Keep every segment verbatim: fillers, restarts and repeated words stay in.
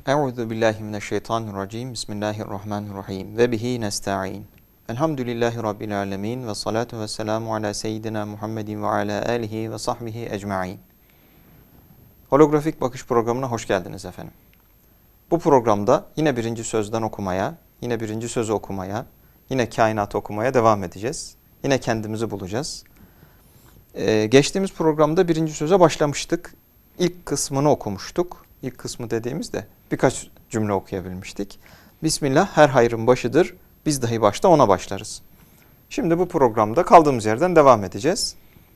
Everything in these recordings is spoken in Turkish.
Euzu billahi mineşşeytanirracim. Bismillahirrahmanirrahim. Ve bihi nestaîn. Elhamdülillahi rabbil alamin ve salatu vesselamu ala seyyidina Muhammedin ve ala alihi ve sahbihi ecmaîn. Holografik Bakış programına hoş geldiniz efendim. Bu programda yine birinci sözden okumaya, yine birinci sözü okumaya, yine kainatı okumaya devam edeceğiz. Yine kendimizi bulacağız. Ee, geçtiğimiz programda birinci söze başlamıştık. İlk kısmını okumuştuk. İlk kısmı dediğimizde birkaç cümle okuyabilmiştik. Bismillah her hayrın başıdır. Biz dahi başta ona başlarız. Şimdi bu programda kaldığımız yerden devam edeceğiz.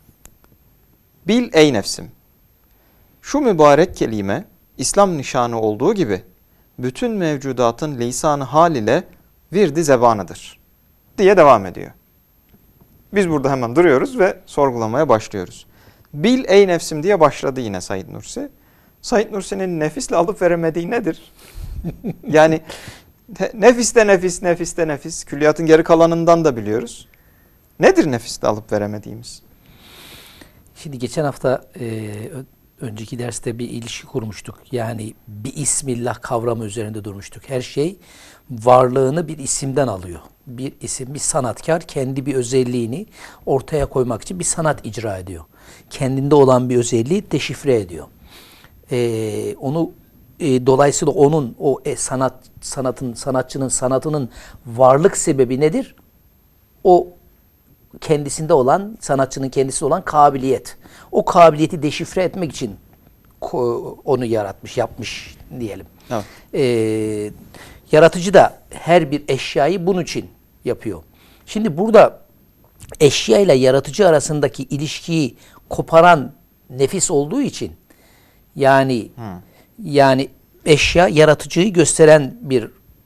Bil ey nefsim. Şu mübarek kelime İslam nişanı olduğu gibi bütün mevcudatın lisanı hal ile virdi zebanıdır diye devam ediyor. Biz burada hemen duruyoruz ve sorgulamaya başlıyoruz. Bil ey nefsim diye başladı yine Said Nursi. Said Nursi'nin nefisle alıp veremediği nedir? Yani nefiste nefis, nefiste nefis. Külliyatın geri kalanından da biliyoruz. Nedir nefiste alıp veremediğimiz? Şimdi geçen hafta e, önceki derste bir ilişki kurmuştuk. Yani bir ismillah kavramı üzerinde durmuştuk. Her şey varlığını bir isimden alıyor. Bir isim, bir sanatkar kendi bir özelliğini ortaya koymak için bir sanat icra ediyor. Kendinde olan bir özelliği deşifre ediyor. Ee, onu e, dolayısıyla onun o e, sanat sanatın sanatçının sanatının varlık sebebi nedir? O kendisinde olan sanatçının kendisi olan kabiliyet. O kabiliyeti deşifre etmek için onu yaratmış, yapmış diyelim. Evet. Ee, yaratıcı da her bir eşyayı bunun için yapıyor. Şimdi burada eşya ile yaratıcı arasındaki ilişkiyi koparan nefis olduğu için yani hmm. yani eşya yaratıcıyı gösteren bir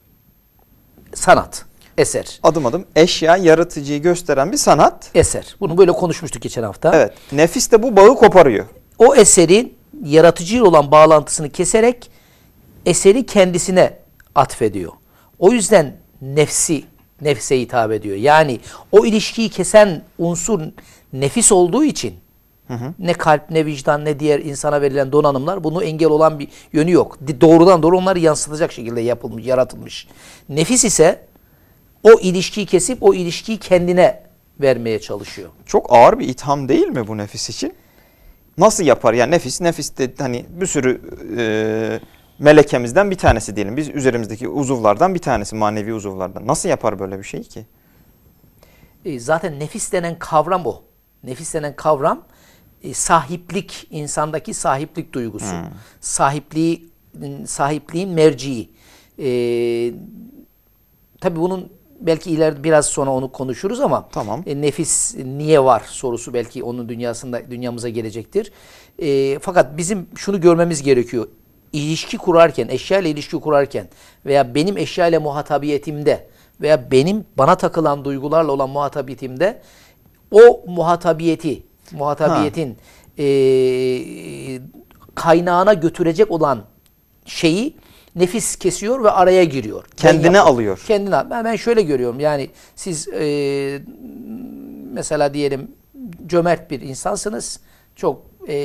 sanat, eser. Adım adım eşya yaratıcıyı gösteren bir sanat. Eser. Bunu böyle konuşmuştuk geçen hafta. Evet. Nefis de bu bağı koparıyor. O eserin yaratıcıyla olan bağlantısını keserek eseri kendisine atfediyor. O yüzden nefsi, nefse hitap ediyor. Yani o ilişkiyi kesen unsur nefis olduğu için hı hı. ne kalp, ne vicdan, ne diğer insana verilen donanımlar bunu engel olan bir yönü yok. Doğrudan doğru onları yansıtacak şekilde yapılmış, yaratılmış. Nefis ise o ilişkiyi kesip o ilişkiyi kendine vermeye çalışıyor. Çok ağır bir itham değil mi bu nefis için? Nasıl yapar? Yani nefis, nefis de hani bir sürü e, melekemizden bir tanesi diyelim. Biz üzerimizdeki uzuvlardan bir tanesi, manevi uzuvlardan. Nasıl yapar böyle bir şey ki? E, zaten nefis denen kavram o. Nefis denen kavram e, sahiplik, insandaki sahiplik duygusu. Hmm. Sahipliği, sahipliğin merciği. E, tabii bunun belki ileride biraz sonra onu konuşuruz ama tamam. e, nefis niye var sorusu belki onun dünyasında dünyamıza gelecektir. E, fakat bizim şunu görmemiz gerekiyor. İlişki kurarken, eşya ile ilişki kurarken veya benim eşya ile muhatabiyetimde veya benim bana takılan duygularla olan muhatabiyetimde o muhatabiyeti, muhatabiyetin e, kaynağına götürecek olan şeyi nefis kesiyor ve araya giriyor. Kendine alıyor. Kendine. Ben, ben şöyle görüyorum. Yani siz e, mesela diyelim cömert bir insansınız. Çok e,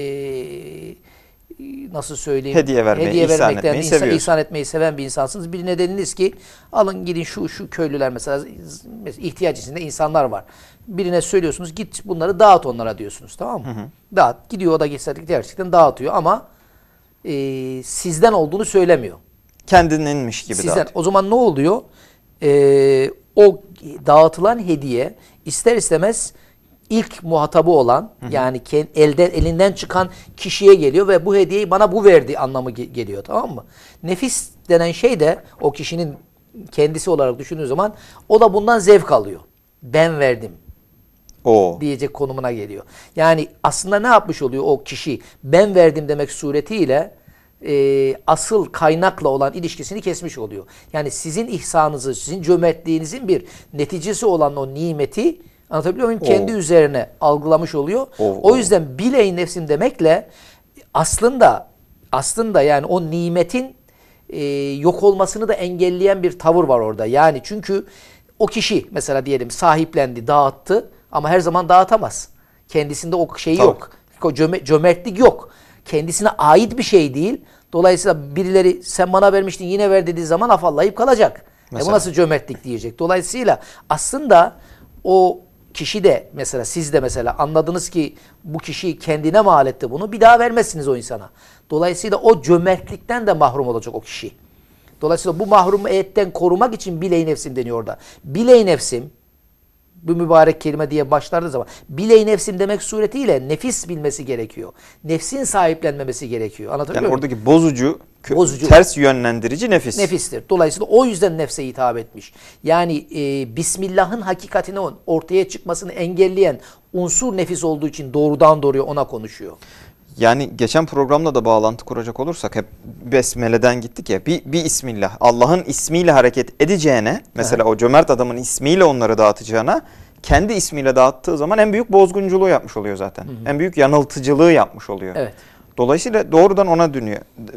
nasıl söyleyeyim? Hediye vermeyi, hediye ihsan vermekten, etmeyi insan, seviyorsunuz. ihsan etmeyi seven bir insansınız. Bir nedeniniz ki alın gidin şu şu köylüler mesela, mesela ihtiyaç içinde insanlar var. Birine söylüyorsunuz git bunları dağıt onlara diyorsunuz, tamam mı? Hı hı. Dağıt. Gidiyor o da gerçekten dağıtıyor ama e, sizden olduğunu söylemiyor. Kendininmiş gibi Sizden. dağıtıyor. O zaman ne oluyor? Ee, o dağıtılan hediye ister istemez ilk muhatabı olan hı hı. yani elden elinden çıkan kişiye geliyor ve bu hediyeyi bana bu verdi anlamı geliyor, tamam mı? Nefis denen şey de o kişinin kendisi olarak düşündüğü zaman o da bundan zevk alıyor. Ben verdim. O. Diyecek konumuna geliyor. Yani aslında ne yapmış oluyor o kişi? Ben verdim demek suretiyle e, asıl kaynakla olan ilişkisini kesmiş oluyor. Yani sizin ihsanınızı, sizin cömertliğinizin bir neticesi olan o nimeti anlatabiliyor muyum? Kendi üzerine algılamış oluyor. O, o yüzden biley nefsim demekle aslında aslında yani o nimetin e, yok olmasını da engelleyen bir tavır var orada. Yani çünkü o kişi mesela diyelim sahiplendi, dağıttı ama her zaman dağıtamaz. Kendisinde o şey Tabii. yok. O cöme- cömertlik yok. Kendisine ait bir şey değil. Dolayısıyla birileri sen bana vermiştin yine ver dediği zaman afallayıp kalacak. E bu nasıl cömertlik diyecek. Dolayısıyla aslında o kişi de mesela siz de mesela anladınız ki bu kişi kendine mal etti bunu, bir daha vermezsiniz o insana. Dolayısıyla o cömertlikten de mahrum olacak o kişi. Dolayısıyla bu mahrumiyetten korumak için biley nefsim deniyor orada. Biley nefsim, bu mübarek kelime diye başlardığı zaman biley nefsim demek suretiyle nefis bilmesi gerekiyor. Nefsin sahiplenmemesi gerekiyor. Anlatabiliyor Yani muyum? oradaki bozucu, Bozucu. ters yönlendirici nefis. Nefistir. Dolayısıyla o yüzden nefse hitap etmiş. Yani e, Bismillah'ın hakikatini ortaya çıkmasını engelleyen unsur nefis olduğu için doğrudan doğruya ona konuşuyor. Yani geçen programda da bağlantı kuracak olursak hep Besmele'den gittik ya. Bir, bir Bismillah, Allah'ın ismiyle hareket edeceğine, mesela o cömert adamın ismiyle onları dağıtacağına, kendi ismiyle dağıttığı zaman en büyük bozgunculuğu yapmış oluyor zaten. Hı hı. En büyük yanıltıcılığı yapmış oluyor. Evet. Dolayısıyla doğrudan ona dönüyor.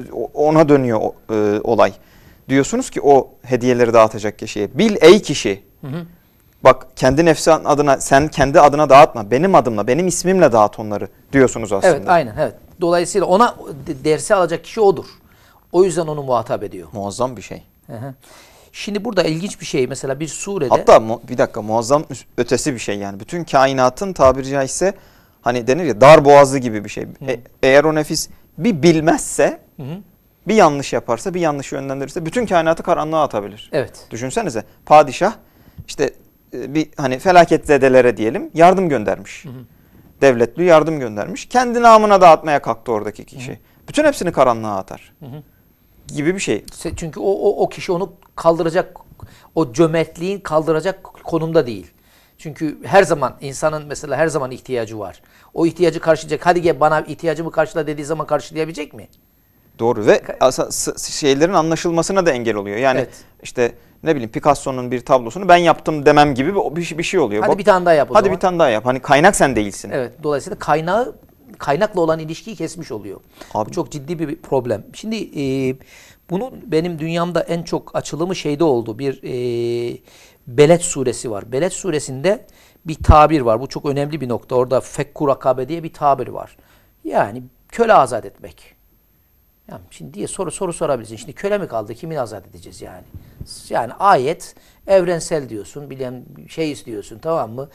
Ona dönüyor o, e, olay. Diyorsunuz ki o hediyeleri dağıtacak kişiye, bil ey kişi. Hı hı. Bak kendi nefsi adına, sen kendi adına dağıtma. Benim adımla, benim ismimle dağıt onları diyorsunuz aslında. Evet, aynen. Evet. Dolayısıyla ona dersi alacak kişi odur. O yüzden onu muhatap ediyor. Muazzam bir şey. Hı hı. Şimdi burada ilginç bir şey. Mesela bir surede... Hatta bir dakika, muazzam ötesi bir şey yani. Bütün kainatın tabiri caizse hani denir ya dar boğazı gibi bir şey. E, eğer o nefis bir bilmezse, hı hı. bir yanlış yaparsa, bir yanlış yönlendirirse bütün kainatı karanlığa atabilir. Evet. Düşünsenize, padişah işte bir hani felaketzedelere diyelim yardım göndermiş. Hı hı. Devletli yardım göndermiş. Kendi namına dağıtmaya kalktı oradaki kişi. Hı hı. Bütün hepsini karanlığa atar. Hı hı. Gibi bir şey. Çünkü o, o, o kişi onu kaldıracak, o cömertliğin kaldıracak konumda değil. Çünkü her zaman insanın mesela her zaman ihtiyacı var. O ihtiyacı karşılayacak. Hadi gel bana ihtiyacımı karşıla dediği zaman karşılayabilecek mi? Doğru ve şeylerin anlaşılmasına da engel oluyor. Yani evet. işte ne bileyim Picasso'nun bir tablosunu ben yaptım demem gibi bir, bir şey oluyor. Hadi Bak, bir tane daha yap o hadi zaman. bir tane daha yap. Hani kaynak sen değilsin. Evet. Dolayısıyla kaynağı kaynakla olan ilişkiyi kesmiş oluyor. Abi. Bu çok ciddi bir problem. Şimdi e, bunun benim dünyamda en çok açılımı şeyde oldu. Bir e, Beled suresi var. Beled suresinde bir tabir var. Bu çok önemli bir nokta. Orada fekku rakabe diye bir tabir var. Yani köle azat etmek. Yani şimdi diye soru soru sorabilirsin. Şimdi köle mi kaldı? Kimi azat edeceğiz yani? Yani ayet evrensel diyorsun. Bilen şey istiyorsun, tamam mı?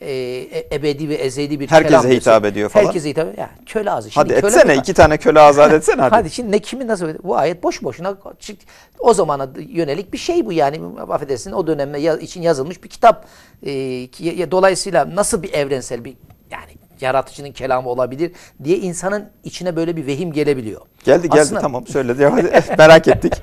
Ee, ebedi ve ezeli bir herkese kelam hitap diyorsun. ediyor falan. Herkese hitap ediyor. Yani köle azat. Hadi köle etsene iki tane köle azat etsene hadi. Hadi şimdi ne kimin nasıl bu ayet boş boşuna o zamana yönelik bir şey bu yani, affedersin o dönemde için yazılmış bir kitap. Ee, dolayısıyla nasıl bir evrensel bir yani yaratıcının kelamı olabilir diye insanın içine böyle bir vehim gelebiliyor. Geldi geldi Aslında... tamam söyle devam edelim. Merak ettik.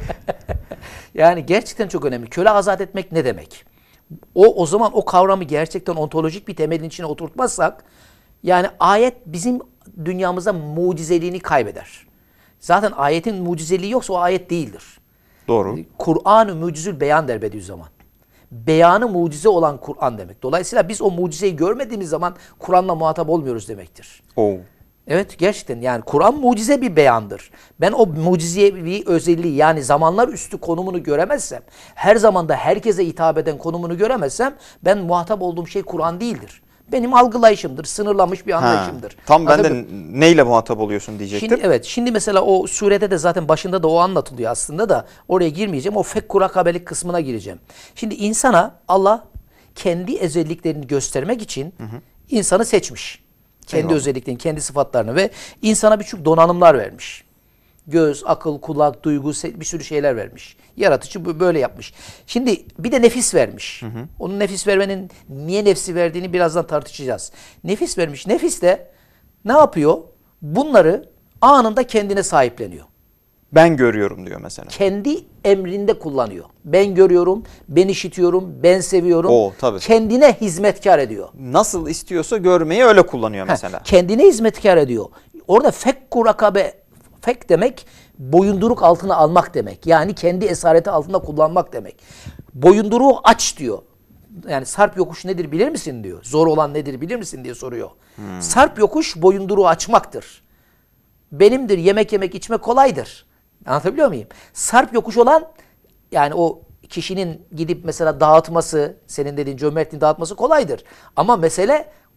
Yani gerçekten çok önemli. Köle azat etmek ne demek? O o zaman o kavramı gerçekten ontolojik bir temelin içine oturtmazsak yani ayet bizim dünyamızda mucizeliğini kaybeder. Zaten ayetin mucizeliği yoksa o ayet değildir. Doğru. Kur'an-ı mucizül beyan der Bediüzzaman. Beyanı mucize olan Kur'an demek. Dolayısıyla biz o mucizeyi görmediğimiz zaman Kur'an'la muhatap olmuyoruz demektir. Oo. Evet gerçekten yani Kur'an mucize bir beyandır. Ben o mucizevi özelliği yani zamanlar üstü konumunu göremezsem, her zamanda herkese hitap eden konumunu göremezsem ben muhatap olduğum şey Kur'an değildir. Benim algılayışımdır, sınırlanmış bir anlayışımdır. Ha, tam ben de neyle muhatap oluyorsun diyecektim. Şimdi, evet, şimdi mesela o surede de zaten başında da o anlatılıyor aslında da oraya girmeyeceğim. O fekku rakabelik kısmına gireceğim. Şimdi insana Allah kendi özelliklerini göstermek için hı hı. insanı seçmiş. Kendi Eyvallah. özelliklerini, kendi sıfatlarını ve insana birçok donanımlar vermiş. Göz, akıl, kulak, duygu bir sürü şeyler vermiş. Yaratıcı böyle yapmış. Şimdi bir de nefis vermiş. Hı hı. Onun nefis vermenin niye nefsi verdiğini birazdan tartışacağız. Nefis vermiş. Nefis de ne yapıyor? Bunları anında kendine sahipleniyor. Ben görüyorum diyor mesela. Kendi emrinde kullanıyor. Ben görüyorum, ben işitiyorum, ben seviyorum. O, tabii. Kendine hizmetkar ediyor. Nasıl istiyorsa görmeyi öyle kullanıyor mesela. Heh, kendine hizmetkar ediyor. Orada fekku rakabe, fek demek boyunduruk altına almak demek. Yani kendi esareti altında kullanmak demek. Boyunduruğu aç diyor. Yani sarp yokuş nedir bilir misin diyor. Zor olan nedir bilir misin diye soruyor. Hmm. Sarp yokuş boyunduruğu açmaktır. Benimdir yemek yemek içme kolaydır. Anlatabiliyor muyum? Sarp yokuş olan yani o kişinin gidip mesela dağıtması, senin dediğin cömertliğin dağıtması kolaydır. Ama mesele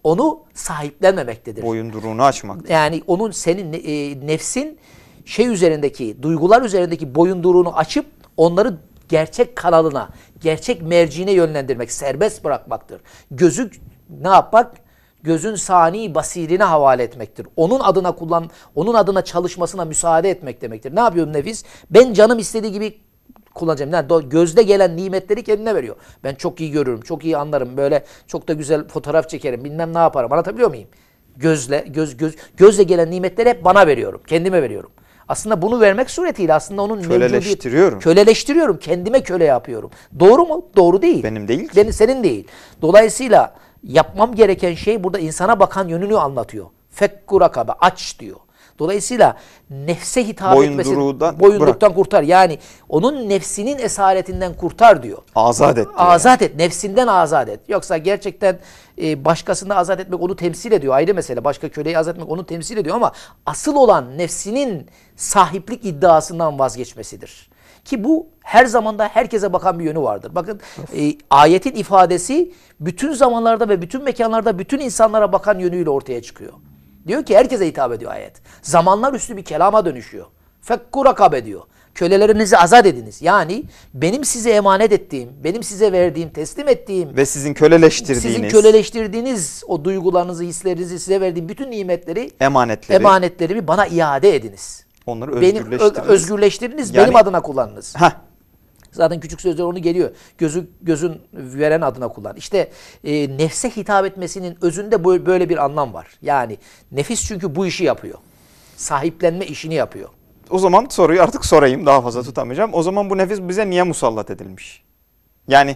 onu sahiplenmemektedir. Boyunduruğunu açmak. Yani onun senin e, nefsin şey üzerindeki, duygular üzerindeki boyunduruğunu açıp onları gerçek kanalına, gerçek merciğine yönlendirmek, serbest bırakmaktır. Gözü ne yapmak? Gözün sani basirine havale etmektir. Onun adına kullan, onun adına çalışmasına müsaade etmek demektir. Ne yapıyor nefis? Ben canım istediği gibi kullanacağım. Yani gözde gelen nimetleri kendine veriyor. Ben çok iyi görürüm, çok iyi anlarım. Böyle çok da güzel fotoğraf çekerim. Bilmem ne yaparım. Anlatabiliyor muyum? Gözle göz göz gözle gelen nimetleri hep bana veriyorum. Kendime veriyorum. Aslında bunu vermek suretiyle aslında onun köleleştiriyorum. Köleleştiriyorum. Kendime köle yapıyorum. Doğru mu? Doğru değil. Benim değil ki. Benim, senin değil. Dolayısıyla yapmam gereken şey burada insana bakan yönünü anlatıyor. Fekku rakabe, aç diyor. Dolayısıyla nefse hitap etmesi, boyunduruktan bırak. Kurtar. Yani onun nefsinin esaretinden kurtar diyor. Azat et diyor. Azat yani. et. Nefsinden azat et. Yoksa gerçekten e, başkasını azat etmek onu temsil ediyor. Ayrı mesele. Başka köleyi azat etmek onu temsil ediyor ama asıl olan nefsinin sahiplik iddiasından vazgeçmesidir. Ki bu her zamanda herkese bakan bir yönü vardır. Bakın e, ayetin ifadesi bütün zamanlarda ve bütün mekanlarda bütün insanlara bakan yönüyle ortaya çıkıyor. Diyor ki herkese hitap ediyor ayet. Zamanlar üstü bir kelama dönüşüyor. Fekku rakabe diyor. Kölelerinizi azat ediniz. Yani benim size emanet ettiğim, benim size verdiğim, teslim ettiğim ve sizin köleleştirdiğiniz, sizin köleleştirdiğiniz o duygularınızı, hislerinizi size verdiğim bütün nimetleri, emanetleri, emanetlerimi bana iade ediniz. Onları özgürleştiriniz. Benim, özgürleştiriniz, yani, benim adına kullanınız. Heh. Zaten küçük sözler onu geliyor. Gözü, gözün veren adına kullan. İşte e, nefse hitap etmesinin özünde böyle bir anlam var. Yani nefis çünkü bu işi yapıyor. Sahiplenme işini yapıyor. O zaman soruyu artık sorayım. Daha fazla tutamayacağım. O zaman bu nefis bize niye musallat edilmiş? Yani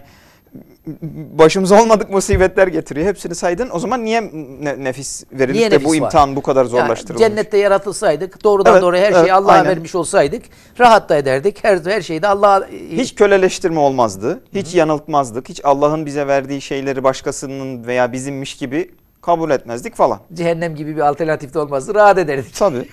başımıza olmadık musibetler getiriyor. Hepsini saydın. O zaman niye ne, nefis verilip niye de nefis bu imtihan var? Bu kadar zorlaştırılmış? Yani cennette yaratılsaydık, doğrudan evet, doğruya her evet, şeyi Allah'a vermiş olsaydık, rahat da ederdik. Her, her şeyi de Allah'a... Hiç köleleştirme olmazdı. Hiç Hı-hı. yanıltmazdık. Hiç Allah'ın bize verdiği şeyleri başkasının veya bizimmiş gibi kabul etmezdik falan. Cehennem gibi bir alternatif de olmazdı. Rahat ederdik. Tabii.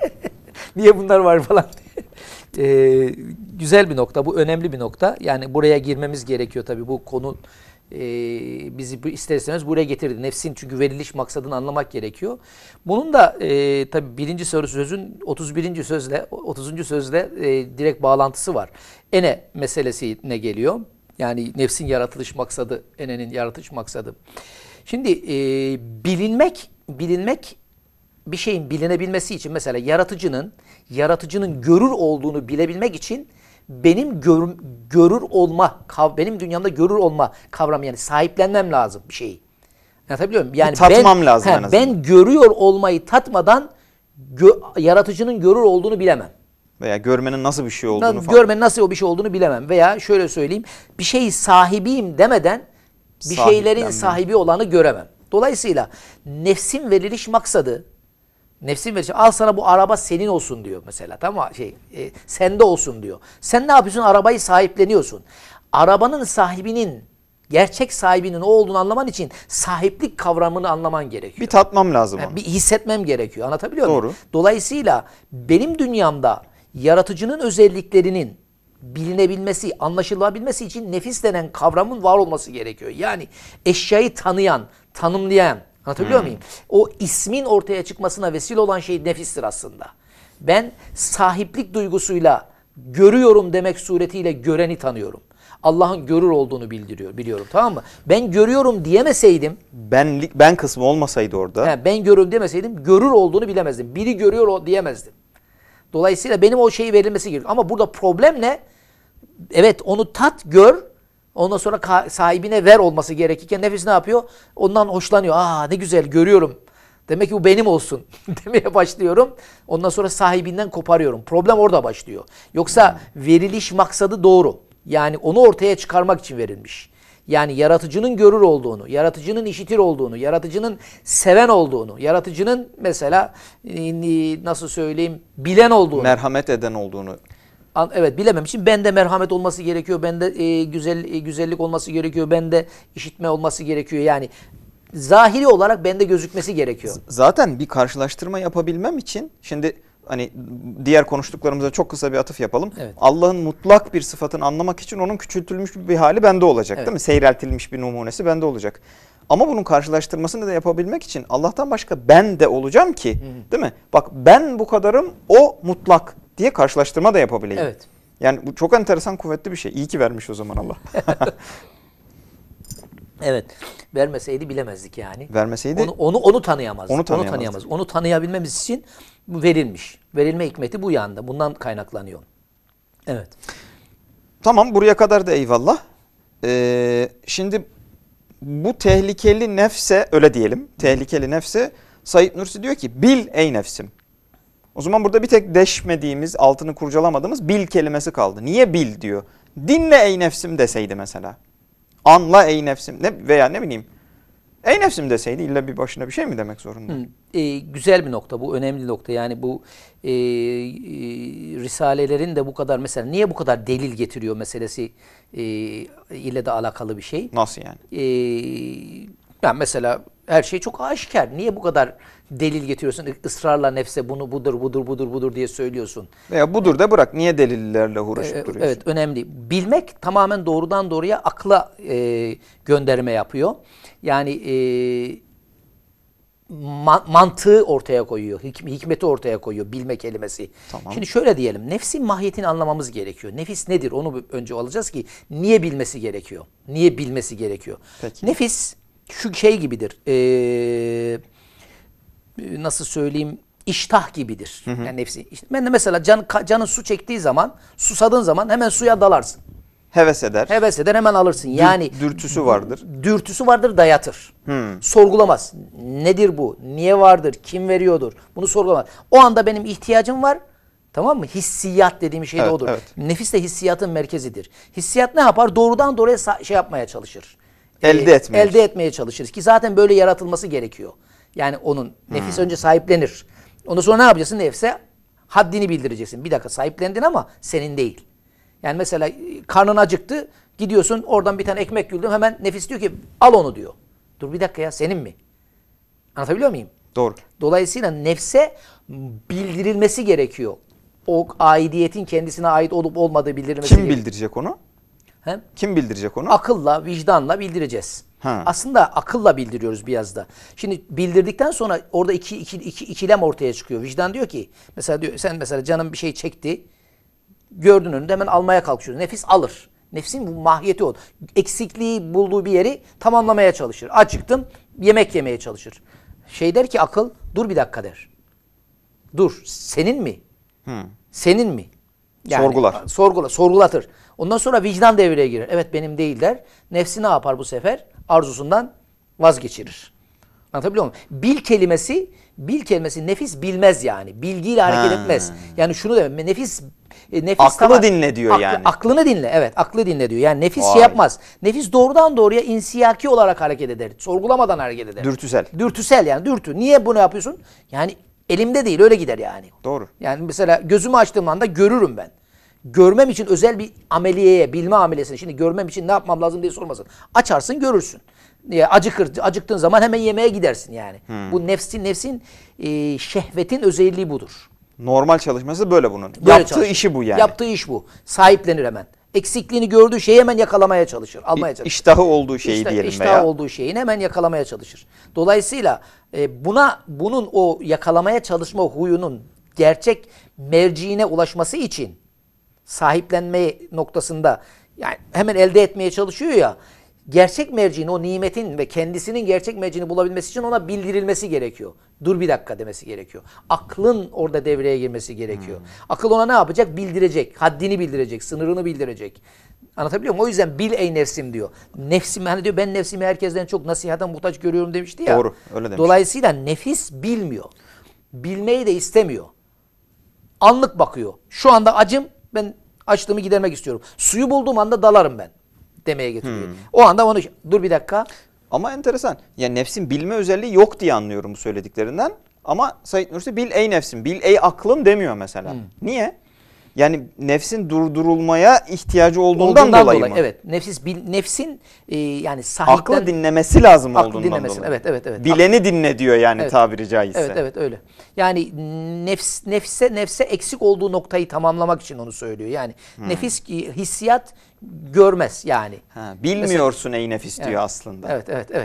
Niye bunlar var falan diye. Ee, güzel bir nokta. Bu önemli bir nokta. Yani buraya girmemiz gerekiyor tabii. Bu konu e, bizi ister istemez buraya getirdi. Nefsin çünkü veriliş maksadını anlamak gerekiyor. Bunun da e, tabii birinci soru sözün otuz birinci sözle otuzuncu sözle e, direkt bağlantısı var. Ene meselesine geliyor. Yani nefsin yaratılış maksadı, enenin yaratılış maksadı. Şimdi e, bilinmek, bilinmek bir şeyin bilinebilmesi için mesela yaratıcının yaratıcının görür olduğunu bilebilmek için benim gör, görür olma, benim dünyamda görür olma kavramı yani sahiplenmem lazım bir şeyi. Anlatabiliyor muyum? Yani tatmam ben, lazım he, en azından. Ben görüyor olmayı tatmadan gö, yaratıcının görür olduğunu bilemem. Veya görmenin nasıl bir şey olduğunu falan. Görmenin nasıl o bir şey olduğunu bilemem. Veya şöyle söyleyeyim, bir şeyi sahibiyim demeden bir şeylerin sahibi olanı göremem. Dolayısıyla nefsin veriliş maksadı, nefsin veriliş, al sana bu araba senin olsun diyor mesela, tamam mı? Şey, e, sende olsun diyor. Sen ne yapıyorsun? Arabayı sahipleniyorsun. Arabanın sahibinin, gerçek sahibinin o olduğunu anlaman için sahiplik kavramını anlaman gerekiyor. Bir tatmam lazım yani onu. Bir hissetmem gerekiyor. Anlatabiliyor muyum? Doğru. Dolayısıyla benim dünyamda yaratıcının özelliklerinin bilinebilmesi, anlaşılabilmesi için nefis denen kavramın var olması gerekiyor. Yani eşyayı tanıyan, tanımlayan, anlatabiliyor hmm. muyum? O ismin ortaya çıkmasına vesile olan şey nefistir aslında. Ben sahiplik duygusuyla görüyorum demek suretiyle göreni tanıyorum. Allah'ın görür olduğunu bildiriyor, biliyorum, tamam mı? Ben görüyorum diyemeseydim, ben ben kısmı olmasaydı orada, he, ben görüyorum demeseydim görür olduğunu bilemezdim. Biri görüyor o diyemezdim. Dolayısıyla benim o şeyi verilmesi gerekiyor. Ama burada problem ne? Evet, onu tat, gör. Ondan sonra sahibine ver olması gerekirken nefis ne yapıyor? Ondan hoşlanıyor. Aa ne güzel görüyorum. Demek ki bu benim olsun demeye başlıyorum. Ondan sonra sahibinden koparıyorum. Problem orada başlıyor. Yoksa veriliş maksadı doğru. Yani onu ortaya çıkarmak için verilmiş. Yani yaratıcının görür olduğunu, yaratıcının işitir olduğunu, yaratıcının seven olduğunu, yaratıcının mesela nasıl söyleyeyim bilen olduğunu. Merhamet eden olduğunu. Evet, bilemem için bende merhamet olması gerekiyor, bende e, güzel e, güzellik olması gerekiyor, bende işitme olması gerekiyor. Yani zahiri olarak bende gözükmesi gerekiyor. Zaten bir karşılaştırma yapabilmem için şimdi hani diğer konuştuklarımıza çok kısa bir atıf yapalım. Evet. Allah'ın mutlak bir sıfatını anlamak için onun küçültülmüş bir hali bende olacak, evet. Değil mi? Seyreltilmiş bir numunesi bende olacak. Ama bunun karşılaştırmasını da yapabilmek için Allah'tan başka ben de olacağım ki, Hı. değil mi? Bak ben bu kadarım, o mutlak diye karşılaştırma da yapabileyim. Evet. Yani bu çok enteresan, kuvvetli bir şey. İyi ki vermiş o zaman Allah. Evet. Vermeseydi bilemezdik yani. Vermeseydi onu onu onu tanıyamazdık. Onu tanıyamazdık. Onu tanıyamaz. Onu tanıyabilmemiz için bu verilmiş. Verilme hikmeti bu yanda. Bundan kaynaklanıyor. Evet. Tamam, buraya kadar da eyvallah. Ee, şimdi bu tehlikeli nefse, öyle diyelim, tehlikeli nefse Said Nursi diyor ki bil ey nefsim. O zaman burada bir tek deşmediğimiz, altını kurcalamadığımız bil kelimesi kaldı. Niye bil diyor? Dinle ey nefsim deseydi mesela. Anla ey nefsim, ne, veya ne bileyim ey nefsim deseydi, illa bir başına bir şey mi demek zorunda? Hı, e, güzel bir nokta bu, önemli nokta. Yani bu e, e, risalelerin de bu kadar, mesela niye bu kadar delil getiriyor meselesi e, ile de alakalı bir şey. Nasıl yani? E, yani mesela her şey çok aşikar. Niye bu kadar delil getiriyorsun? Israrla nefse bunu budur, budur, budur, budur diye söylüyorsun. Veya budur da bırak, niye delillerle uğraşıp E, duruyorsun? evet, önemli. Bilmek tamamen doğrudan doğruya akla e, gönderme yapıyor. Yani e, man, mantığı ortaya koyuyor, hik, hikmeti ortaya koyuyor bilme kelimesi. Tamam. Şimdi şöyle diyelim, nefsin mahiyetini anlamamız gerekiyor. Nefis nedir? Onu önce alacağız ki niye bilmesi gerekiyor? Niye bilmesi gerekiyor? Peki. Nefis şu şey gibidir. Ee, nasıl söyleyeyim? İştah gibidir. Hı hı. Yani nefsi. İşte ben de mesela can, canın su çektiği zaman, susadığın zaman hemen suya dalarsın. Heves eder. Heves eder, hemen alırsın. Dür, Yani dürtüsü vardır. Dürtüsü vardır, dayatır. Hmm. Sorgulamaz. Nedir bu? Niye vardır? Kim veriyordur? Bunu sorgulamaz. O anda benim ihtiyacım var. Tamam mı? Hissiyat dediğim şey de Evet, odur. evet. Nefis de hissiyatın merkezidir. Hissiyat ne yapar? Doğrudan doğruya şey yapmaya çalışır. Elde Ee, etmeye. Elde etmeye çalışır. Ki zaten böyle yaratılması gerekiyor. Yani onun nefis Hmm. önce sahiplenir. Ondan sonra ne yapacaksın? Nefse haddini bildireceksin. Bir dakika, sahiplendin ama senin değil. Yani mesela karnın acıktı, gidiyorsun oradan bir tane ekmek güldün, hemen nefis diyor ki al onu diyor. Dur bir dakika ya, senin mi? Anlatabiliyor muyum? Doğru. Dolayısıyla nefse bildirilmesi gerekiyor. O aidiyetin kendisine ait olup olmadığı bildirilmesi Kim gerekiyor. bildirecek onu? He? Kim bildirecek onu? Akılla, vicdanla bildireceğiz. Ha. Aslında akılla bildiriyoruz biraz da. Şimdi bildirdikten sonra orada iki, iki, iki, ikilem ortaya çıkıyor. Vicdan diyor ki, mesela diyor, sen mesela canın bir şey çekti, gördün önünde, hemen almaya kalkıyorsun. Nefis alır. Nefsin bu mahiyeti o. Eksikliği bulduğu bir yeri tamamlamaya çalışır. Acıktım, yemek yemeye çalışır. Şey der ki akıl, dur bir dakika der. Dur, senin mi? Hmm. Senin mi? Yani, Sorgular. Sorgula, sorgulatır. Ondan sonra vicdan devreye girer. Evet, benim değil der. Nefsi ne yapar bu sefer? Arzusundan vazgeçirir. Anlatabiliyor muyum? Bil kelimesi, bil kelimesi nefis bilmez yani. Bilgiyle hareket Ha. etmez. Yani şunu demek, nefis e, nefis Aklı tamam, dinle diyor aklı, yani. Aklını dinle, evet, aklı dinle diyor. Yani nefis Vay. şey yapmaz. Nefis doğrudan doğruya insiyaki olarak hareket eder. Sorgulamadan hareket eder. Dürtüsel. Dürtüsel yani, dürtü. Niye bunu yapıyorsun? Yani elimde değil, öyle gider yani. Doğru. Yani mesela gözümü açtığım anda görürüm ben. Görmem için özel bir ameliyeye, bilme ameliyesine, şimdi görmem için ne yapmam lazım diye sormasın. Açarsın, görürsün. Niye? Acıkır, acıktığın zaman hemen yemeğe gidersin yani. Hmm. Bu nefsin, nefsin e, şehvetin özelliği budur. Normal çalışması böyle bunun. Böyle Yaptığı çalışır. işi bu yani. Yaptığı iş bu. Sahiplenir hemen. Eksikliğini gördüğü şeyi hemen yakalamaya çalışır, almaya çalışır. İştahı olduğu şeyi İşte, diyelim iştahı veya. olduğu şeyini hemen yakalamaya çalışır. Dolayısıyla e, buna bunun o yakalamaya çalışma huyunun gerçek merciine ulaşması için sahiplenme noktasında yani hemen elde etmeye çalışıyor ya, gerçek merciğini, o nimetin ve kendisinin gerçek merciğini bulabilmesi için ona bildirilmesi gerekiyor. Dur bir dakika demesi gerekiyor. Aklın orada devreye girmesi gerekiyor. Hmm. Akıl ona ne yapacak? Bildirecek. Haddini bildirecek. Sınırını bildirecek. Anlatabiliyor muyum? O yüzden bil ey nefsim diyor. Nefsim, hani diyor, ben nefsimi herkesten çok nasihata muhtaç görüyorum demişti ya. Doğru, öyle demiş. Dolayısıyla nefis bilmiyor. Bilmeyi de istemiyor. Anlık bakıyor. Şu anda acım, ben açlığımı gidermek istiyorum. Suyu bulduğum anda dalarım ben demeye getiriyor. Hmm. O anda onu, dur bir dakika. Ama enteresan. Yani nefsin bilme özelliği yok diye anlıyorum bu söylediklerinden. Ama Said Nursi bil ey nefsim, bil ey aklım demiyor mesela. Hmm. Niye? Yani nefsin durdurulmaya ihtiyacı olduğundan, olduğundan dolayı, dolayı mı? Evet. Nefis bil, nefsin e, yani sahiplen... Aklı dinlemesi lazım aklı olduğundan dinlemesin. dolayı. Evet, evet, evet. Bileni Aklı... dinle diyor yani, evet. tabiri caizse. Evet, evet, öyle. Yani nefs nefse nefse eksik olduğu noktayı tamamlamak için onu söylüyor. Yani hmm. nefis hissiyat görmez yani. Ha, bilmiyorsun mesela, ey nefis diyor evet, aslında. Evet, evet, evet.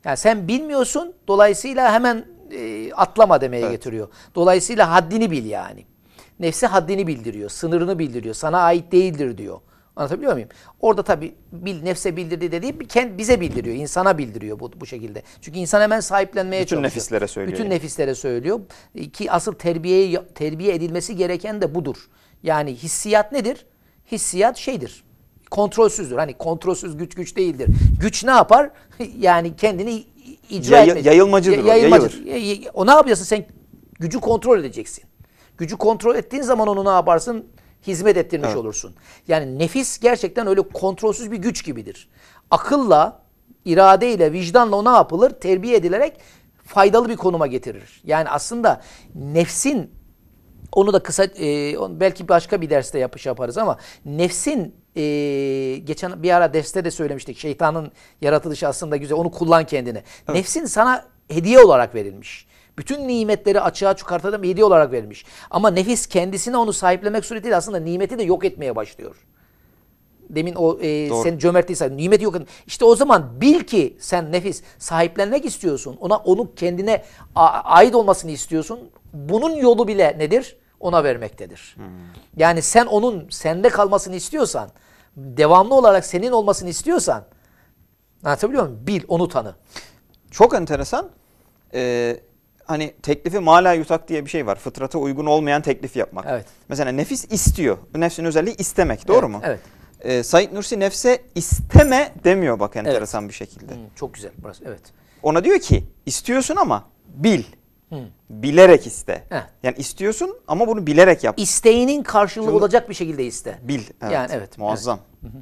Yani sen bilmiyorsun, dolayısıyla hemen e, atlama demeye Evet. getiriyor. Dolayısıyla haddini bil yani. Nefsi haddini bildiriyor, sınırını bildiriyor, sana ait değildir diyor. Anlatabiliyor muyum? Orada tabii bil, nefse bildirdiği dediği kend, bize bildiriyor, insana bildiriyor bu, bu şekilde. Çünkü insan hemen sahiplenmeye Bütün çalışıyor. nefislere söylüyor Bütün yani. nefislere söylüyor. Ki asıl terbiye terbiye edilmesi gereken de budur. Yani hissiyat nedir? Hissiyat şeydir. Kontrolsüzdür. Hani kontrolsüz güç güç değildir. Güç ne yapar? Yani kendini icra Yayı- etmesi. yayılmacıdır o, Yayılmacı. Y- O ne yapacaksın? Sen gücü kontrol edeceksin. Gücü kontrol ettiğin zaman onu ne yaparsın? Hizmet ettirmiş Evet. olursun. Yani nefis gerçekten öyle kontrolsüz bir güç gibidir. Akılla, iradeyle, vicdanla o ne yapılır? Terbiye edilerek faydalı bir konuma getirir. Yani aslında nefsin, onu da kısa, e, onu belki başka bir derste yapış yaparız ama nefsin, e, geçen bir ara derste de söylemiştik. Şeytanın yaratılışı aslında güzel. Onu kullan kendine. Evet. Nefsin sana hediye olarak verilmiş. Bütün nimetleri açığa çıkartan bir hediye olarak verilmiş. Ama nefis kendisine onu sahiplenmek suretiyle aslında nimeti de yok etmeye başlıyor. Demin o e, Doğru. sen cömertliği say, nimeti yok. İşte o zaman bil ki sen nefis sahiplenmek istiyorsun. Ona onu kendine a- ait olmasını istiyorsun. Bunun yolu bile nedir? Ona vermektedir. Hmm. Yani sen onun sende kalmasını istiyorsan, devamlı olarak senin olmasını istiyorsan, anlatabiliyor muyum? Bil, onu tanı. Çok enteresan. Ee, hani teklifi mala yutak diye bir şey var. Fıtrata uygun olmayan teklif yapmak. Evet. Mesela nefis istiyor. Bu nefsin özelliği istemek. Doğru Evet, mu? evet. Ee, Said Nursi nefse isteme demiyor bak enteresan bir şekilde. Hı, çok güzel burası. Evet. Ona diyor ki istiyorsun ama bil. Bilerek iste. Heh. Yani istiyorsun ama bunu bilerek yap. İsteğinin karşılığı Şunu- olacak bir şekilde iste. Bil. Evet. Yani evet. Muazzam.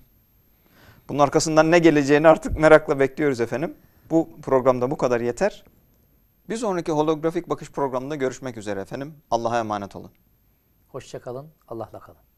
Bunun arkasından ne geleceğini artık merakla bekliyoruz efendim. Bu programda bu kadar yeter. Bir sonraki holografik bakış programında görüşmek üzere efendim. Allah'a emanet olun. Hoşça kalın. Allah'la kalın.